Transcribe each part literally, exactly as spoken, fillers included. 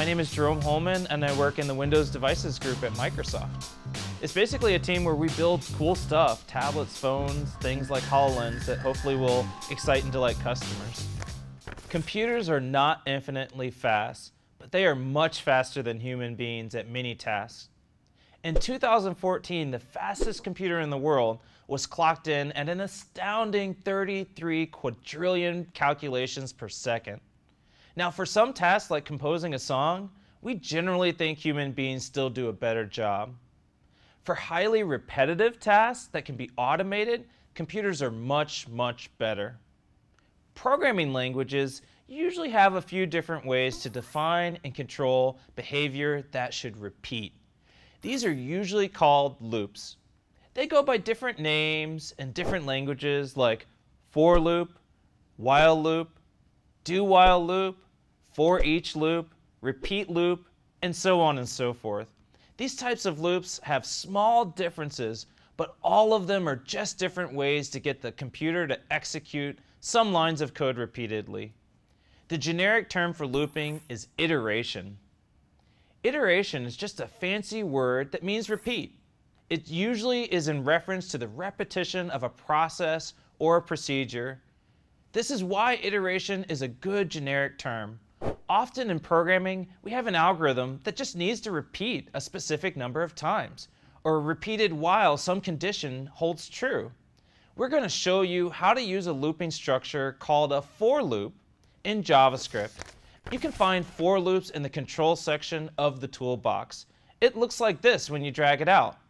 name is Jerome Holman, and I work in the Windows Devices group at Microsoft. It's basically a team where we build cool stuff, tablets, phones, things like HoloLens that hopefully will excite and delight customers. Computers are not infinitely fast, but they are much faster than human beings at many tasks. In two thousand fourteen, the fastest computer in the world was clocked in at an astounding thirty-three quadrillion calculations per second. Now, for some tasks like composing a song, we generally think human beings still do a better job. For highly repetitive tasks that can be automated, computers are much, much better. Programming languages usually have a few different ways to define and control behavior that should repeat. These are usually called loops. They go by different names in different languages like for loop, while loop, do while loop, for each loop, repeat loop, and so on and so forth. These types of loops have small differences, but all of them are just different ways to get the computer to execute some lines of code repeatedly. The generic term for looping is iteration. Iteration is just a fancy word that means repeat. It usually is in reference to the repetition of a process or a procedure. This is why iteration is a good generic term. Often in programming, we have an algorithm that just needs to repeat a specific number of times, or repeated while some condition holds true. We're going to show you how to use a looping structure called a for loop in JavaScript. You can find for loops in the control section of the toolbox. It looks like this when you drag it out.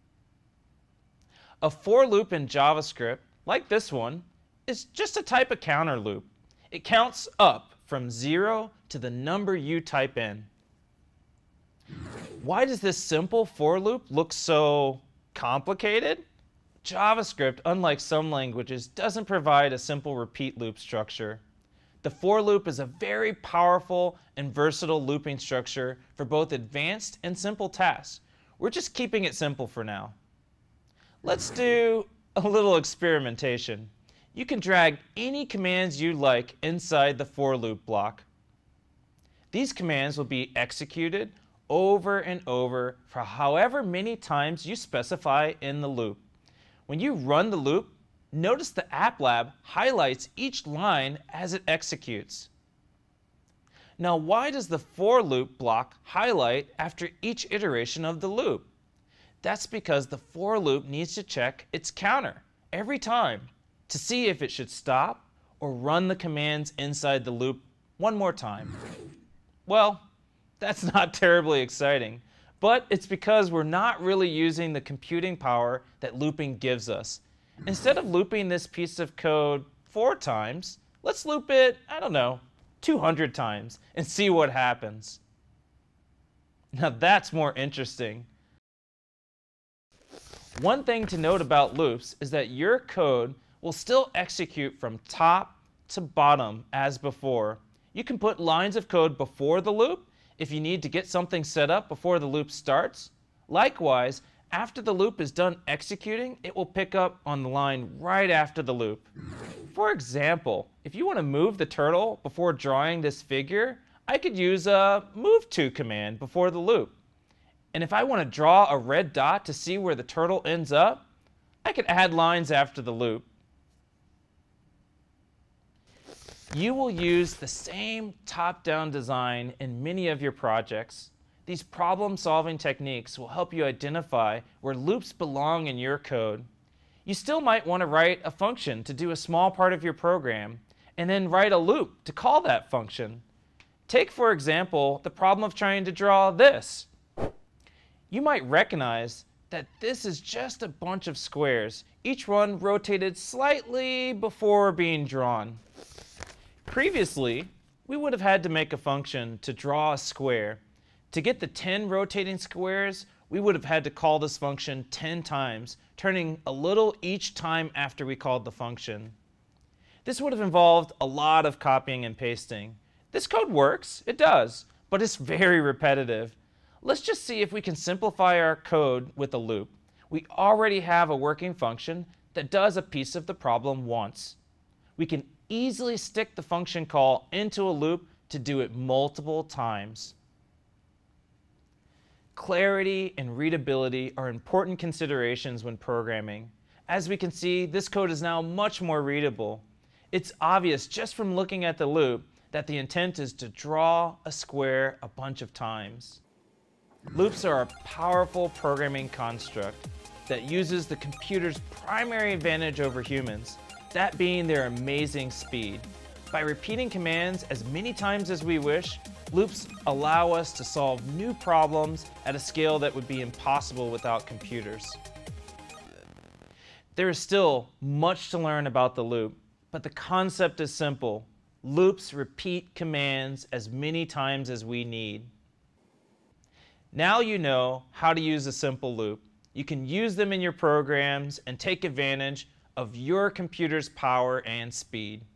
A for loop in JavaScript, like this one, is just a type of counter loop. It counts up from zero to the number you type in. Why does this simple for loop look so complicated? JavaScript, unlike some languages, doesn't provide a simple repeat loop structure. The for loop is a very powerful and versatile looping structure for both advanced and simple tasks. We're just keeping it simple for now. Let's do a little experimentation. You can drag any commands you like inside the for loop block. These commands will be executed over and over for however many times you specify in the loop. When you run the loop, notice the App Lab highlights each line as it executes. Now, why does the for loop block highlight after each iteration of the loop? That's because the for loop needs to check its counter every time to see if it should stop or run the commands inside the loop one more time. Well, that's not terribly exciting, but it's because we're not really using the computing power that looping gives us. Instead of looping this piece of code four times, let's loop it, I don't know, two hundred times and see what happens. Now that's more interesting. One thing to note about loops is that your code will still execute from top to bottom as before. You can put lines of code before the loop if you need to get something set up before the loop starts. Likewise, after the loop is done executing, it will pick up on the line right after the loop. For example, if you want to move the turtle before drawing this figure, I could use a move to command before the loop. And if I want to draw a red dot to see where the turtle ends up, I could add lines after the loop. You will use the same top-down design in many of your projects. These problem-solving techniques will help you identify where loops belong in your code. You still might want to write a function to do a small part of your program, and then write a loop to call that function. Take, for example, the problem of trying to draw this. You might recognize that this is just a bunch of squares, each one rotated slightly before being drawn. Previously, we would have had to make a function to draw a square. To get the ten rotating squares, we would have had to call this function ten times, turning a little each time after we called the function. This would have involved a lot of copying and pasting. This code works, it does, but it's very repetitive. Let's just see if we can simplify our code with a loop. We already have a working function that does a piece of the problem once. We can easily stick the function call into a loop to do it multiple times. Clarity and readability are important considerations when programming. As we can see, this code is now much more readable. It's obvious just from looking at the loop that the intent is to draw a square a bunch of times. Loops are a powerful programming construct that uses the computer's primary advantage over humans, that being their amazing speed. By repeating commands as many times as we wish, loops allow us to solve new problems at a scale that would be impossible without computers. There is still much to learn about the loop, but the concept is simple. Loops repeat commands as many times as we need. Now you know how to use a simple loop. You can use them in your programs and take advantage of your computer's power and speed.